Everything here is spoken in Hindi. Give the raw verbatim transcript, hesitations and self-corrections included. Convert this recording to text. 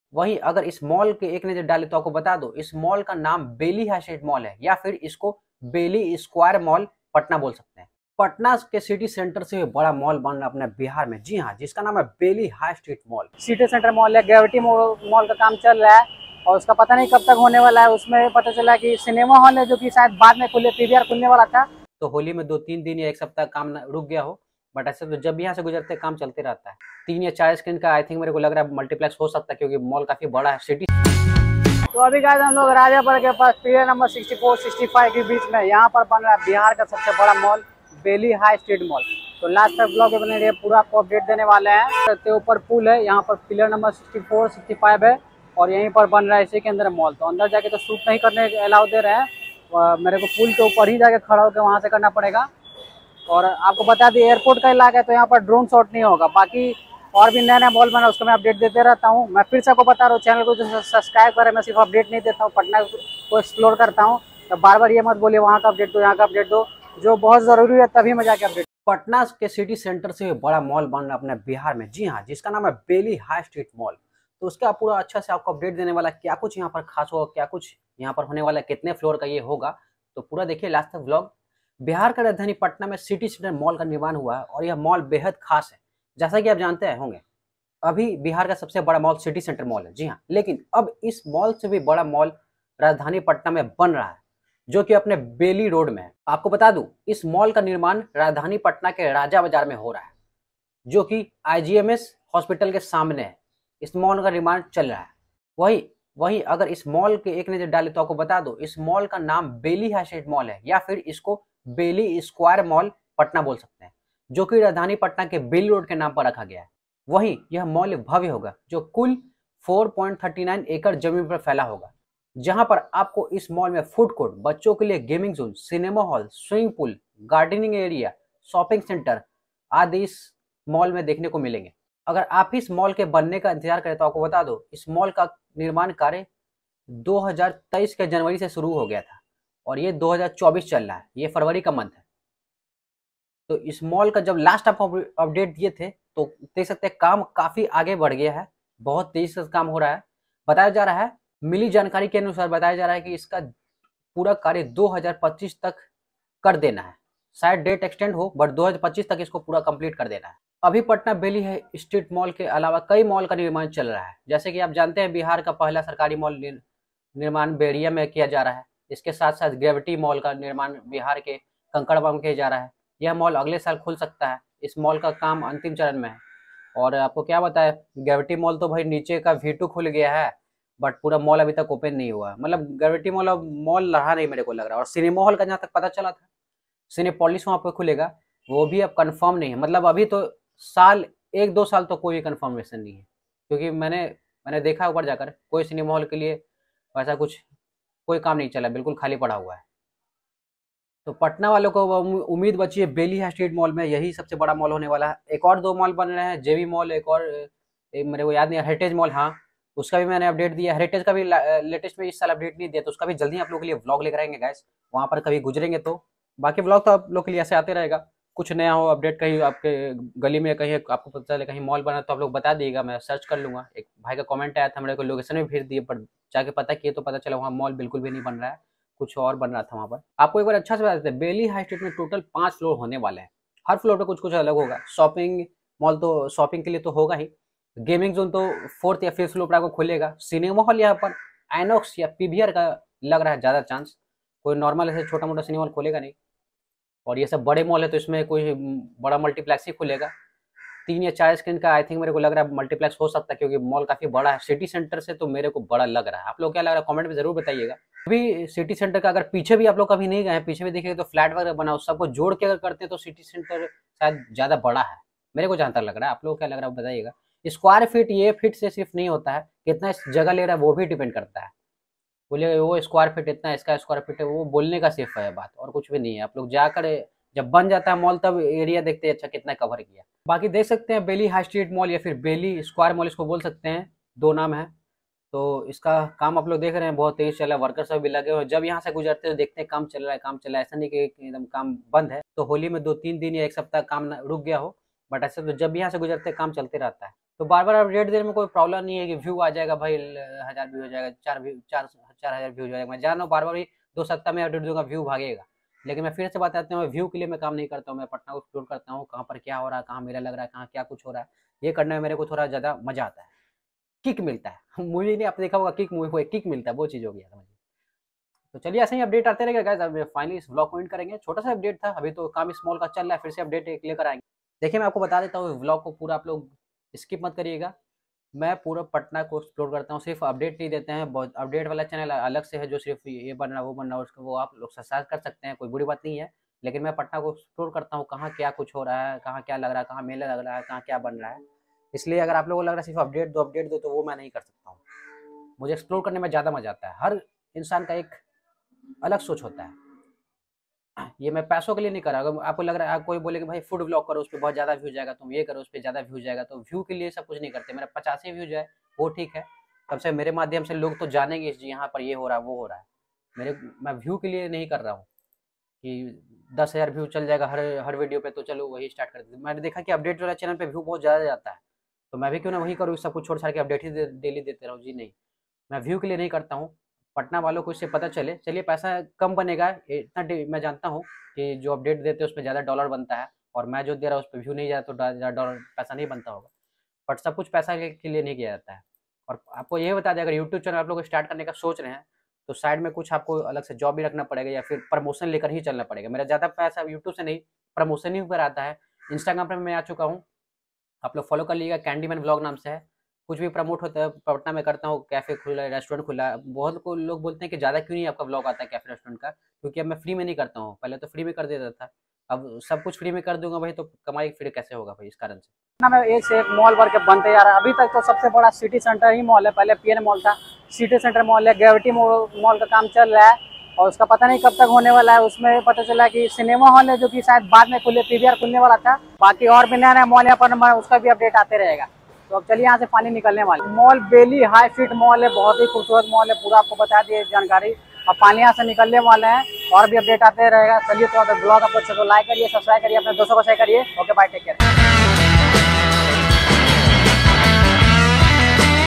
वहीं अगर इस मॉल के एक नजर डाले तो आपको बता दो, इस मॉल का नाम बेली हाई स्ट्रीट मॉल है, या फिर इसको बेली स्क्वायर मॉल पटना बोल सकते हैं। पटना के सिटी सेंटर से बड़ा मॉल बन रहा है अपने बिहार में, जी हाँ, जिसका नाम है Bailey high street mall. City centre mall है, ग्रेविटी मॉल का काम चल रहा है और उसका पता नहीं कब तक होने वाला है। उसमें पता चला कि सिनेमा हॉल है जो कि शायद बाद में खुले, पीवीआर खुलने वाला था। तो होली में दो तीन दिन या एक सप्ताह काम रुक गया हो, बट ऐसे तो जब यहाँ से गुजरते काम चलते रहता है। तीन या चार स्क्रीन का आई थिंक मेरे को लग रहा है मल्टीप्लेक्स हो सकता है, क्योंकि मॉल काफी बड़ा है। सिटी तो अभी गाइस हम लोग राजापुर के पास period number sixty four sixty five के बीच में यहाँ पर बन रहा है बिहार का सबसे बड़ा mall Bailey high street mall. तो लास्ट तक ब्लॉग में बने रहिए, पूरा आपको अपडेट देने वाले हैं। तो ऊपर पुल है, यहाँ पर pillar number sixty four sixty five है और यहीं पर बन रहा है इसी के अंदर मॉल। तो अंदर जाके तो शूट नहीं करने अलाउ दे रहे हैं, मेरे को पुल के ऊपर ही जाके खड़ा होकर वहाँ से करना पड़ेगा। और आपको बता दें एयरपोर्ट का इलाका है तो यहाँ पर ड्रोन शॉट नहीं होगा। बाकी और भी नया नया मॉल बना उसको मैं अपडेट देते रहता हूँ। मैं फिर से आपको बता रहा हूँ, चैनल को जो सब्सक्राइब करें, मैं सिर्फ अपडेट नहीं देता हूँ, पटना को एक्सप्लोर करता हूँ। तो बार बार ये मत बोलिए वहाँ का अपडेट दो यहाँ का अपडेट दो, जो बहुत ज़रूरी है तभी मैं जाके अपडेट। पटना के सिटी सेंटर से बड़ा मॉल बन रहा है अपने बिहार में, जी हाँ, जिसका नाम है बेली हाई स्ट्रीट मॉल। तो उसका पूरा अच्छा से आपको अपडेट देने वाला, क्या कुछ यहाँ पर खास होगा, क्या कुछ यहाँ पर होने वाला है, कितने फ्लोर का ये होगा, तो पूरा देखिए लास्ट तक व्लॉग। बिहार का राजधानी पटना में सिटी सेंटर मॉल का निर्माण हुआ है और यह मॉल बेहद खास है। जैसा कि आप जानते हैं होंगे, अभी बिहार का सबसे बड़ा मॉल सिटी सेंटर मॉल है, जी हाँ, लेकिन अब इस मॉल से भी बड़ा मॉल राजधानी पटना में बन रहा है, जो कि अपने बेली रोड में है। आपको बता दूं, इस मॉल का निर्माण राजधानी पटना के राजा बाजार में हो रहा है, जो कि आईजीएमएस हॉस्पिटल के सामने है। इस मॉल का निर्माण चल रहा है। वही वहीं अगर इस मॉल के एक नजर डाले तो आपको बता दो, इस मॉल का नाम बेली हाई स्ट्रीट मॉल है, या फिर इसको बेली स्क्वायर मॉल पटना बोल सकते हैं, जो कि राजधानी पटना के बेली रोड के नाम पर रखा गया है। वहीं यह मॉल भव्य होगा, जो कुल चार पॉइंट तीन नौ एकड़ जमीन पर फैला होगा, जहां पर आपको इस मॉल में फूड कोर्ट, बच्चों के लिए gaming zone, cinema hall, swimming pool, gardening area, shopping centre आदि इस मॉल में देखने को मिलेंगे। अगर आप इस मॉल के बनने का इंतजार करें तो आपको बता दो, इस मॉल का निर्माण कार्य दो हज़ार तेईस के जनवरी से शुरू हो गया था और ये दो हज़ार चौबीस चल रहा है, ये फरवरी का मंथ है। तो इस मॉल का जब लास्ट आपको अपडेट दिए थे तो देख सकते हैं काम काफी आगे बढ़ गया है, बहुत तेजी से काम हो रहा है। बताया जा रहा है, मिली जानकारी के अनुसार बताया जा रहा है कि इसका पूरा कार्य दो हज़ार पच्चीस तक कर देना है। शायद डेट एक्सटेंड हो, बट दो हज़ार पच्चीस तक इसको पूरा कंप्लीट कर देना है। अभी पटना बेली है स्ट्रीट मॉल के अलावा कई मॉल का निर्माण चल रहा है। जैसे कि आप जानते हैं, बिहार का पहला सरकारी मॉल निर्माण बेरिया में किया जा रहा है। इसके साथ साथ ग्रेविटी मॉल का निर्माण बिहार के कंकड़बाग में किया जा रहा है। यह मॉल अगले साल खुल सकता है। इस मॉल का काम अंतिम चरण में है। और आपको क्या बताया, ग्रेविटी मॉल तो भाई नीचे का वी टू खुल गया है, बट पूरा मॉल अभी तक ओपन नहीं हुआ। मतलब ग्रेविटी मॉल अब मॉल रहा नहीं मेरे को लग रहा है। और सिनेमा हॉल का जहाँ तक पता चला था, सिनेपोलिस वहाँ पे खुलेगा, वो भी अब कंफर्म नहीं है। मतलब अभी तो साल एक दो साल तो कोई भी कंफर्मेशन नहीं है, क्योंकि मैंने मैंने देखा ऊपर जाकर कोई सिनेमा हॉल के लिए वैसा कुछ कोई काम नहीं चला, बिल्कुल खाली पड़ा हुआ है। तो पटना वालों को उम्मीद बची है बेली हाई स्ट्रीट मॉल में, यही सबसे बड़ा मॉल होने वाला है। एक और दो मॉल बन रहे हैं, जेबी मॉल, एक और एक मेरे को याद नहीं, हेरिटेज मॉल, हाँ उसका भी मैंने अपडेट दिया। हेरिटेज का भी लेटेस्ट में इस साल अपडेट नहीं दिया, तो उसका भी जल्दी आप लोगों के लिए व्लॉग लेकर आएंगे गाइस, वहाँ पर कभी गुजरेंगे तो। बाकी व्लॉग तो आप लोग के लिए ऐसे आते रहेगा, कुछ नया हो अपडेट, कहीं आपके गली में कहीं आपको पता चले कहीं मॉल बना तो आप लोग बता दिएगा, मैं सर्च कर लूँगा। एक भाई का कमेंट आया था, मेरे को लोकेशन भी भेज दिए, पर जाके पता किए तो पता चला वहाँ मॉल बिल्कुल भी नहीं बन रहा है, कुछ और बन रहा था वहाँ पर। आपको एक बार अच्छा से बता देते हैं, बेली हाई स्ट्रीट में टोटल पाँच फ्लोर होने वाले हैं। हर फ्लोर पे कुछ कुछ अलग होगा। शॉपिंग मॉल तो शॉपिंग के लिए तो होगा ही, गेमिंग जोन तो फोर्थ या फिफ्थ फ्लोर पर आपको खुलेगा। सिनेमा हॉल यहाँ पर आइनॉक्स या पीवीआर का लग रहा है ज़्यादा चांस, कोई नॉर्मल ऐसे छोटा मोटा सिनेमा हॉल खुलेगा नहीं। और ये सब बड़े मॉल है तो इसमें कोई बड़ा मल्टीप्लेक्स ही खुलेगा। तीन या चार स्क्रीन का आई थिंक मेरे को लग रहा है मल्टीप्लेक्स हो सकता है, क्योंकि मॉल काफी बड़ा है सिटी सेंटर से, तो मेरे को बड़ा लग रहा है। आप लोग क्या लग रहा है कमेंट में जरूर बताइएगा। अभी सिटी सेंटर का अगर पीछे भी आप लोग कभी नहीं गए हैं, पीछे भी देखिए तो फ्लैट वगैरह बना, उस सबको जोड़ के अगर करते हैं तो सिटी सेंटर शायद ज्यादा बड़ा है, मेरे को जहां तक लग रहा है। आप लोग क्या लग रहा है बताइएगा। स्क्वायर फीट ये फीट से सिर्फ नहीं होता है, कितना जगह ले रहा है वो भी डिपेंड करता है। बोले वो स्क्वायर फीट इतना, इसका स्क्वायर फीट है, वो बोलने का सिर्फ है बात, और कुछ भी नहीं है। आप लोग जाकर जब बन जाता है मॉल तब एरिया देखते हैं अच्छा कितना कवर किया। बाकी देख सकते हैं बेली हाई स्ट्रीट मॉल या फिर बेली स्क्वायर मॉल इसको बोल सकते हैं, दो नाम है। तो इसका काम आप लोग देख रहे हैं बहुत तेज चल रहा है, वर्कर सब भी लगे हुए। जब यहाँ से गुजरते हैं देखते हैं काम चल रहा है, काम चल रहा है, ऐसा नहीं कि एकदम काम बंद है। तो होली में दो तीन दिन या एक सप्ताह काम रुक गया हो, बट ऐसे तो जब यहाँ से गुजरते हैं काम चलते रहता है। तो बार बार अपडेट देने में कोई प्रॉब्लम नहीं है कि व्यू आ जाएगा भाई, हजार व्यू हो जाएगा, चार व्यू चार चार हजार व्यू हो जाएगा। मैं जान रहा हूँ बार बार भी दो सप्ताह में अपडेट दूंगा व्यू भागेगा, लेकिन मैं फिर से बताता हूँ व्यू के लिए मैं काम नहीं करता हूँ। मैं पटना को एक्सप्लोर करता हूँ, कहाँ पर क्या हो रहा है, कहाँ मेला लग रहा है, कहाँ क्या कुछ हो रहा है, ये करने में मेरे को थोड़ा ज़्यादा मजा आता है, किक मिलता है। मूवी नहीं आपने देखा होगा किक, मूवी किक मिलता है, वो चीज़ हो गया था। तो चलिए ऐसे ही अपडेट आते रहेगा गाइस। अब फाइनली इस व्लॉग को एंड करेंगे, छोटा सा अपडेट था, अभी तो काम स्मॉल का चल रहा है, फिर से अपडेट एक लेकर आएंगे। देखिए मैं आपको बता देता हूँ, व्लॉग को पूरा आप लोग स्किप मत करिएगा। मैं पूरा पटना को एक्सप्लोर करता हूँ, सिर्फ अपडेट नहीं देते हैं, बहुत अपडेट वाला चैनल अलग से है जो सिर्फ ये बन रहा वो बन रहा उसका वो आप लोग सब्सक्राइब कर सकते हैं, कोई बुरी बात नहीं है। लेकिन मैं पटना को एक्सप्लोर करता हूँ, कहाँ क्या कुछ हो रहा है, कहाँ क्या लग रहा है, कहाँ मेला लग रहा है, कहाँ क्या बन रहा है। इसलिए अगर आप लोगों को लग रहा है सिर्फ अपडेट दो अपडेट दो, तो वो मैं नहीं कर सकता हूँ। मुझे एक्सप्लोर करने में ज़्यादा मजा आता है। हर इंसान का एक अलग सोच होता है, ये मैं पैसों के लिए नहीं कर रहा। अगर आपको लग रहा है, आप कोई बोले कि भाई फूड ब्लॉग करो, उस पर बहुत ज़्यादा व्यू जाएगा, तुम ये करो उस पर ज़्यादा व्यू जाएगा, तो व्यू के लिए सब कुछ नहीं करते। मेरा पचास ही व्यू जाए वो ठीक है, कम से मेरे माध्यम से लोग तो जानेंगे यहाँ पर ये हो रहा है वो हो रहा है। मेरे मैं व्यू के लिए नहीं कर रहा हूँ कि दस हज़ार व्यू चल जाएगा हर हर वीडियो पे, तो चलो वही स्टार्ट कर देते। मैंने देखा कि अपडेट वाला चैनल पे व्यू बहुत ज़्यादा जाता है, तो मैं भी क्यों ना वही करूँ, सब कुछ छोड़ छाड़ के अपडेट ही डेली देते रहूँ। जी नहीं, मैं व्यू के लिए नहीं करता हूँ। पटना वालों को इससे पता चले, चलिए पैसा कम बनेगा इतना मैं जानता हूँ कि जो अपडेट देते हैं उस पर ज़्यादा डॉलर बनता है, और मैं जो दे रहा हूँ उस पर व्यू नहीं जाता तो ज़्यादा डॉलर पैसा नहीं बनता होगा। बट सब कुछ पैसा के लिए नहीं किया जाता है। और आपको ये बता दें, अगर यूट्यूब चैनल आप लोग स्टार्ट करने का सोच रहे हैं तो साइड में कुछ आपको अलग से जॉब भी रखना पड़ेगा, या फिर प्रमोशन लेकर ही चलना पड़ेगा। मेरा ज़्यादा पैसा यूट्यूब से नहीं, प्रमोशन ही ऊपर आता है। इंस्टाग्राम पर मैं आ चुका हूँ, आप लोग फॉलो कर लीजिएगा, कैंडीमैन व्लॉग नाम से है। कुछ भी प्रमोट होता है पटना में करता हूँ, कैफ़े खुला है, रेस्टोरेंट खुला है। बहुत को लोग बोलते हैं कि ज़्यादा क्यों नहीं आपका व्लॉग आता है कैफ़े रेस्टोरेंट का, क्योंकि अब मैं फ्री में नहीं करता हूँ। पहले तो फ्री में कर देता था, अब सब कुछ फ्री में कर दूंगा भाई, तो कमाई फिर कैसे होगा भाई, इस कारण से ना मैं एक से एक मॉल भर के बनते जा रहा है। अभी तक तो सबसे बड़ा सिटी सेंटर ही मॉल है, पहले पीएन मॉल था, सिटी सेंटर मॉल है, ग्रेविटी मॉल का काम चल रहा है, और उसका पता नहीं कब तक होने वाला है। उसमें पता चला कि सिनेमा हॉल है जो कि शायद बाद में खुले, पीवीआर खुलने वाला था। बाकी और भी नया नया मॉल यहाँ पर, उसका भी अपडेट आते रहेगा। तो अब चलिए यहाँ से पानी निकलने वाले mall Bailey high street mall है, बहुत ही खूबसूरत मॉल है, पूरा आपको बता दिए जानकारी। अब पानी यहाँ से निकलने वाले हैं, और भी अपडेट आते रहेगा। चलिए तो अगर ब्लॉग आपको अच्छा तो लाइक करिए, सब्सक्राइब करिए, अपने दोस्तों को शेयर करिए। Okay bye, take care.